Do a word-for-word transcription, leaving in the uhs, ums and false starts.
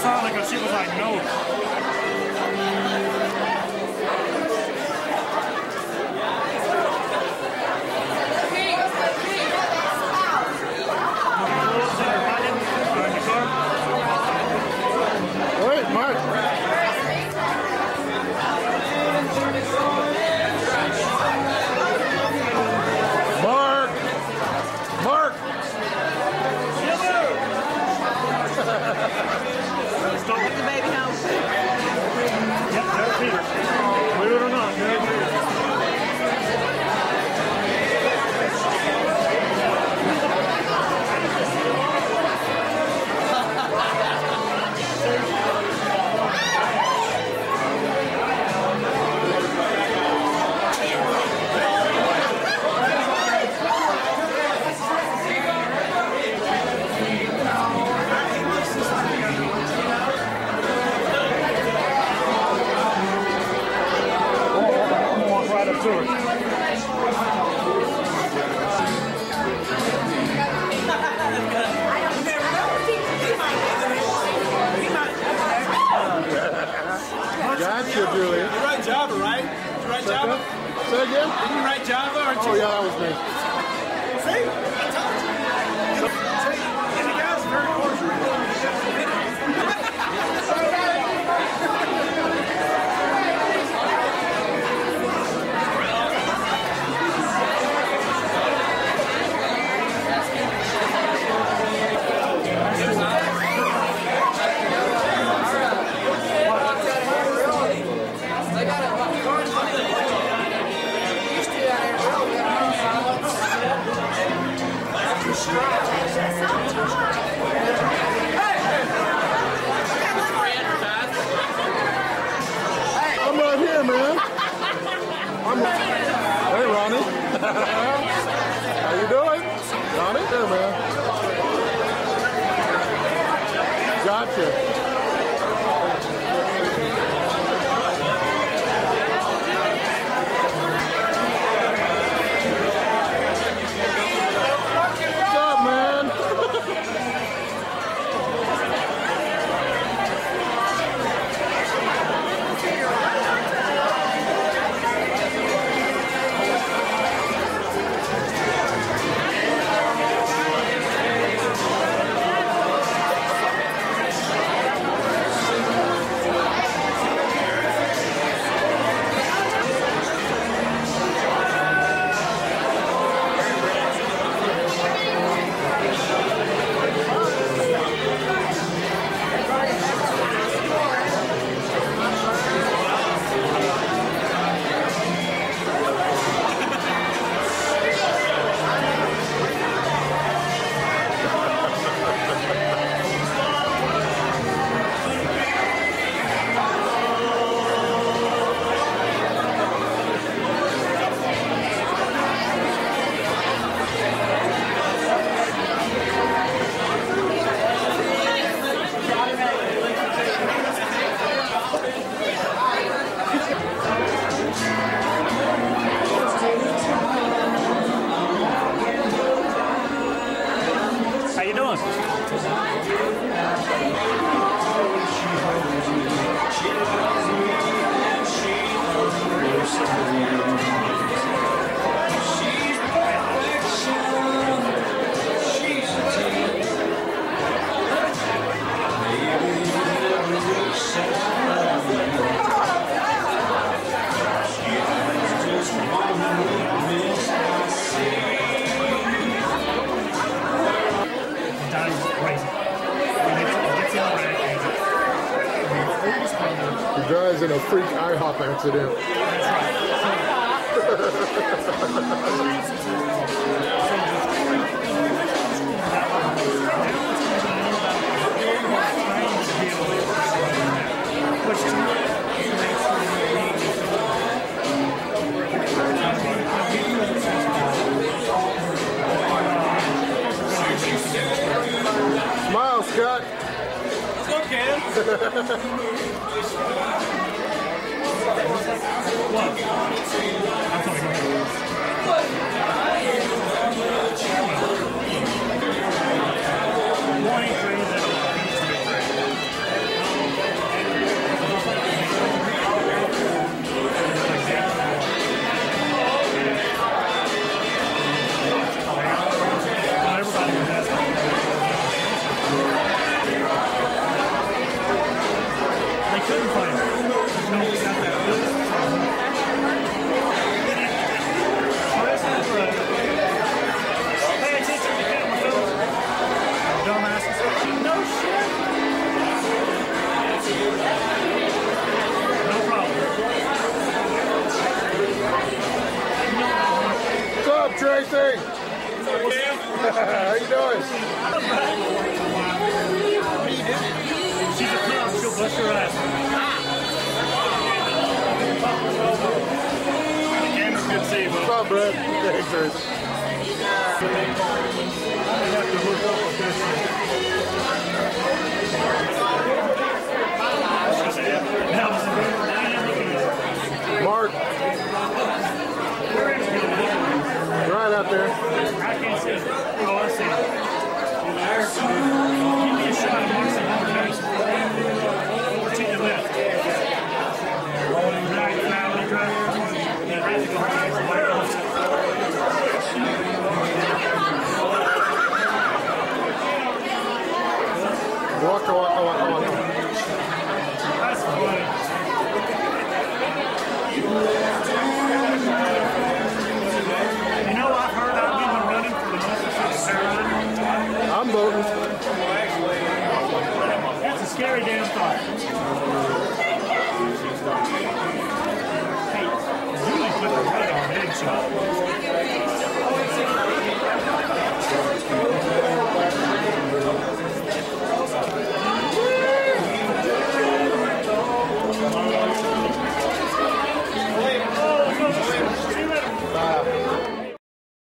Sonic and she was like, no. Wait, Mark. Mark. Mark. Take the baby home. Yep, there's Peter. Believe it or not, there's Peter. Right up to her. Gotcha, Julie. You write Java, right? You write Java? Say again? You write Java, aren't you? Oh, yeah, that was me. See? I told you. See? And the guy's very cordial. I'm right here, man. I'm Hey, Ronnie. How you doing? Ronnie? There, man. Gotcha. What's up, man? How you doing? He drives in a freak IHOP accident. Smile, Scott. It's okay. What? I'm sorry, go ahead. One, three, then What's your last name? Again, it's good to see you, What's bud. up, Brad? Hey, Chris. You have to hook up with this. Mark. Right out there. I can't see it. Oh, I see it. Give me a shot of Marcy over to the left. Right, family drive. Then I have to go home. Walker, walker, walker, walker. That's funny. You know, I've heard I've been running for the Mississippi Paradigm. I'm voting. That's a scary damn thought. Hey, Julie put the weight on headshot.